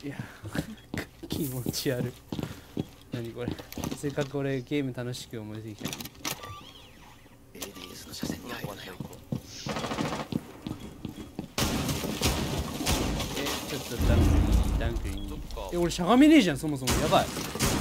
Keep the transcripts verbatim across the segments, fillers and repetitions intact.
いや気持ち悪い。何これ。せっかく俺ゲーム楽しく思いついた。 エーディーエス の車線に入るなよ。 えちょっとダンクにダンクにえ俺しゃがめねえじゃんそもそも。やばい。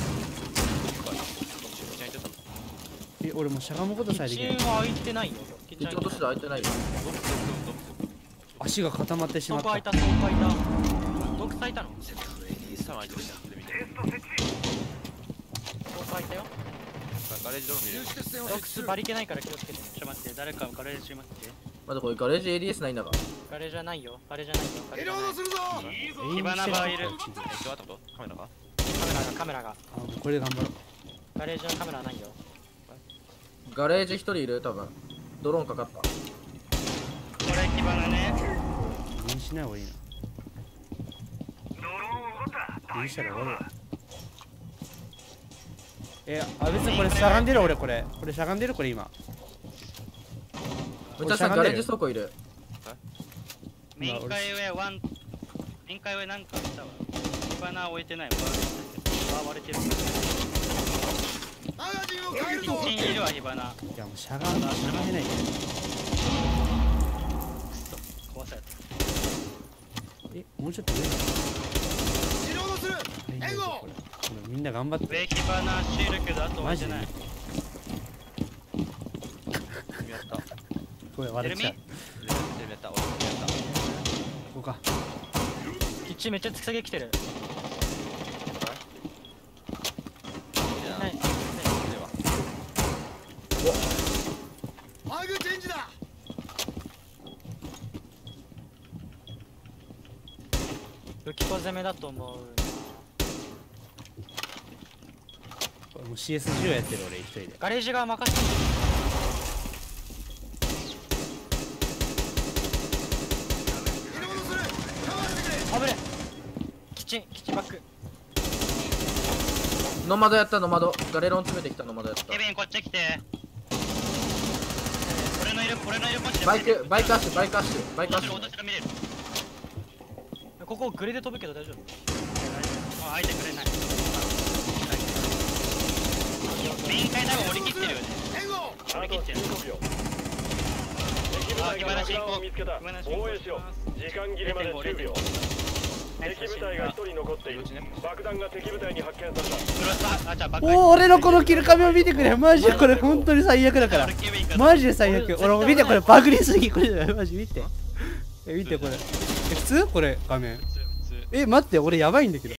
え俺もうしゃがむことさえできない。 キッチンは開いてないよ。キ一応として開いてないよ。 足が固まってしまった。 倉庫開いた、倉庫開いた。どく開いたの？ センターの エーディーエス の開いてるじゃん。 倉庫開いたよ。 ガレージドローン見る。 ドックスバリけないから気をつけてね。ちょっと待って、誰かガレージ待って。 まだこれガレージ エーディーエス ないんだが。 ガレージはないよ。ガレージはないよ。ガレージはない。 するぞ。 火花がいる。 え、どうことカメラがカメラが、カメラが。 あこれで頑張ろう。 ガレージのカメラはないよ。 ガレージ一人いる多分。ドローンかかった。 これ火花ね。 気にしない方がいいな。気にしたら終わるわ。えあ別にこれしゃがんでる俺これこれしゃがんでるこれ今。 むちゃさんガレージ倉庫いる。 メイン階上ワン、メイン階上なんかあったわ。火花置いてない。割れてる。 マガジンを変えるキぞ。 ッチンいるわ火花。 いやもうしゃがんしゃがめないで。 壊された。 えもうちょっと上だ。 リロードする。援護。 これみんな頑張って。 上火花してるけどあと置いてない。 やった。 これ割れちゃう。 やった。俺もやった。 ここか。 キッチンめっちゃ突き下げ来てる。ない。 マグチェンジだ。 武器庫攻めだと思うな。 これもう シーエスじゅう やってる俺一人で。 ガレージが任せて。 リロードする。カバーしてくれ。 あぶね。キッチン、キッチンバック。 ノマドやったノマド。ガレロン詰めてきたノマドやった。 ケビンこっち来て。俺のいる、俺のいるポジで。 バイク、バイクアッシュ、バイクアッシュ、バイクアッシュ。 私が見れる。ここグレで飛ぶけど大丈夫。あ、開いてくれない。メイン階多分折り切ってるよね。 援護。 折り切ってる。あ、火花進行。火花進行。 防衛しろ。時間切れまでじゅうびょう。敵部隊が一人残っている。爆弾が敵部隊に発見された。 クロス、あ、じゃあ爆おお俺のこのキルカメを見てくれ。マジでこれ本当に最悪だから。マジで最悪。俺も見てこれバグりすぎ。これマジ見て。え見てこれ。え普通これ画面。え待って俺やばいんだけど。